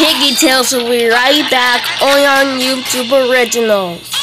Piggy Tales will be right back on your YouTube originals.